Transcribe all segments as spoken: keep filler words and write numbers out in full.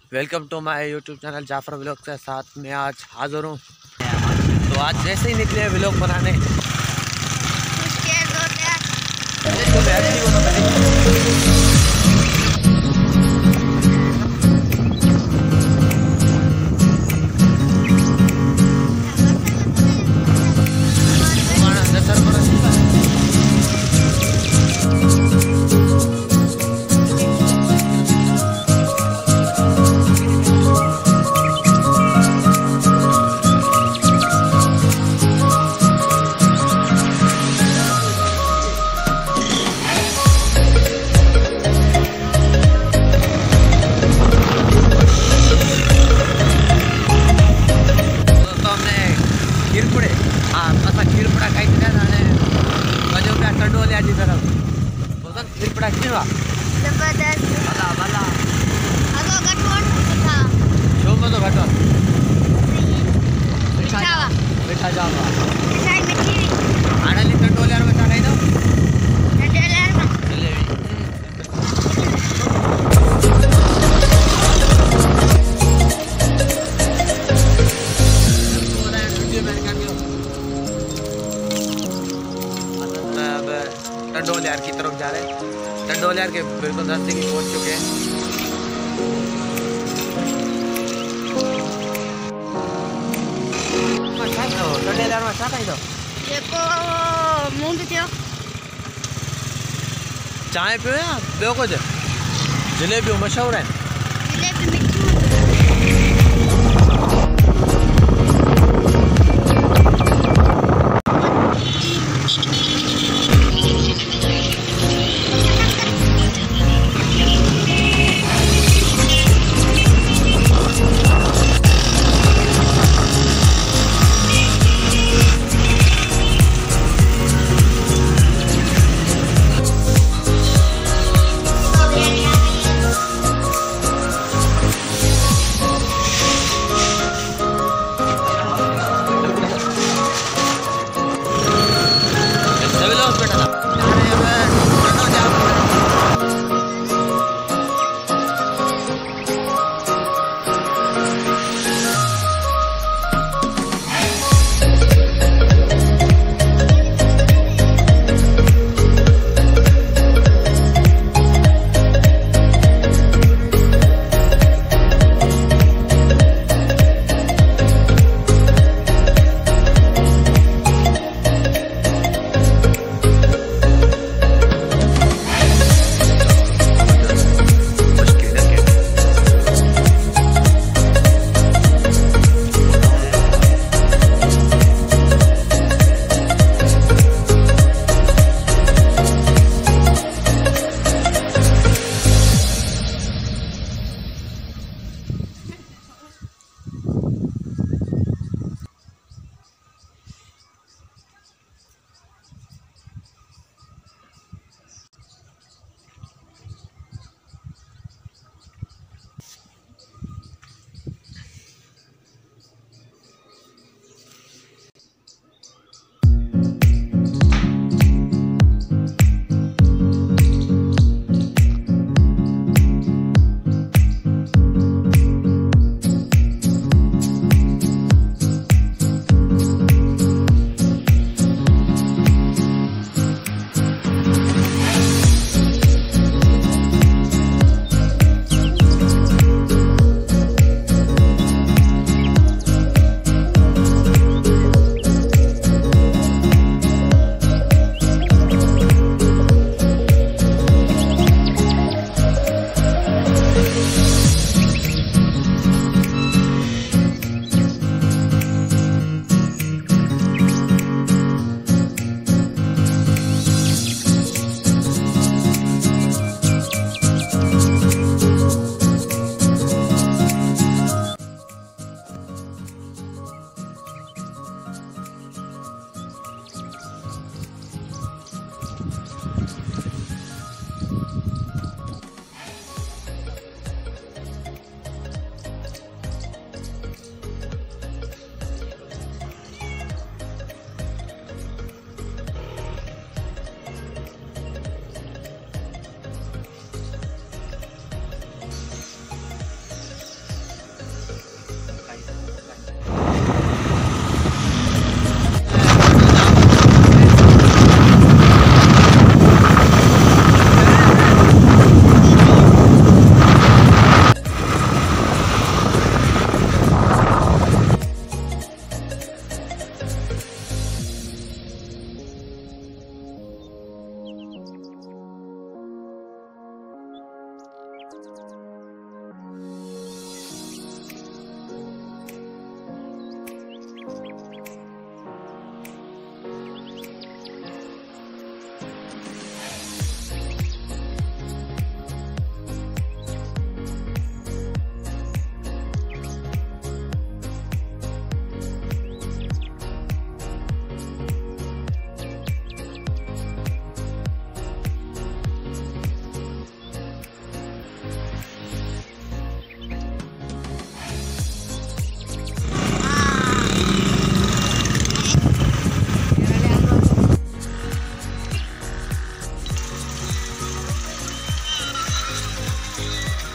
Welcome to my YouTube channel Jafar vlog के साथ मैं आज हाजिर हूँ। तो आज जैसे ही निकले व्लॉग बनाने मीठा जावा आड़ली टंडोलियार में खाई दो टंडोलियार में जलेबी टंडोलियार की तरफ जा रहे हैं। टंडोलियार के बिल्कुल नजदीक पहुंच चुके हैं। टंडोलियार में क्या खाई दो देखो मूंग थियो चाय पियो या ॿियो कुझु जलेबियूं मशहूरु आहिनि। जलेबी मिठी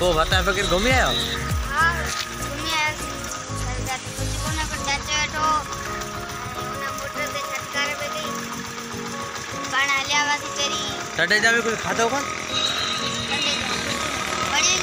वो बता फिर घूमी आयो? हाँ घूमी आया कल जाते कुछ कोने पर जाते तो ना मोटर से छटकारे पे गई पाना लिया वासी तेरी टडे जावे कोई खाता होगा ठंडे बड़े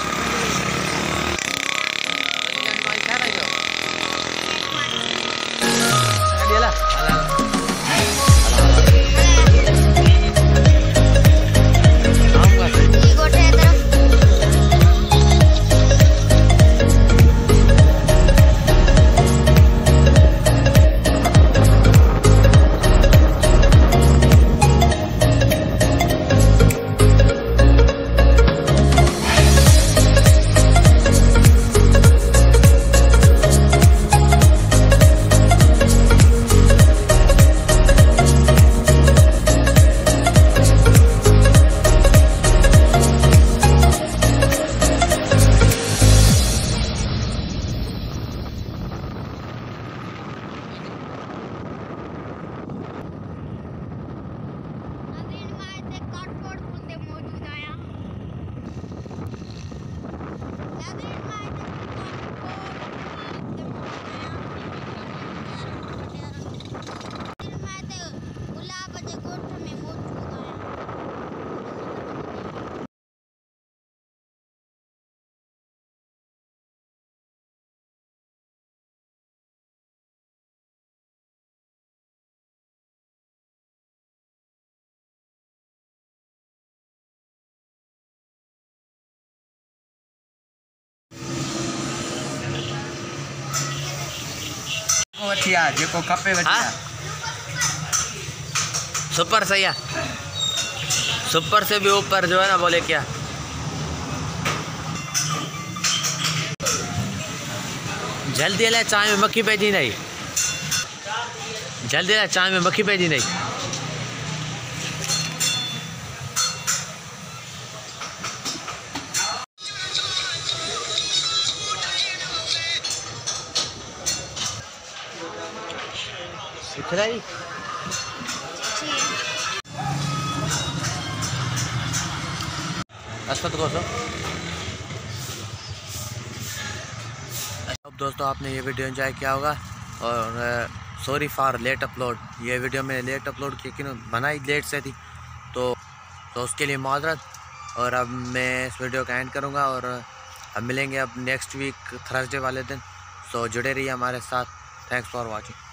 वठिया जेको खपे वठिया सुपर सही है। सुपर से भी ऊपर जो है ना बोले क्या जल्दी ले चाय में मक्खी पैदी नहीं जल्दी ले चाय में मक्खी पैदी नहीं सीख रही अस्पत को तो अब दोस्तों आपने ये वीडियो एंजॉय किया होगा और सॉरी फॉर लेट अपलोड। ये वीडियो मैंने लेट अपलोड की कि बनाई लेट से थी तो तो उसके लिए माजरत। और अब मैं इस वीडियो का एंड करूँगा और अब मिलेंगे अब नेक्स्ट वीक थर्सडे वाले दिन। सो जुड़े रहिए हमारे साथ। Thanks for watching.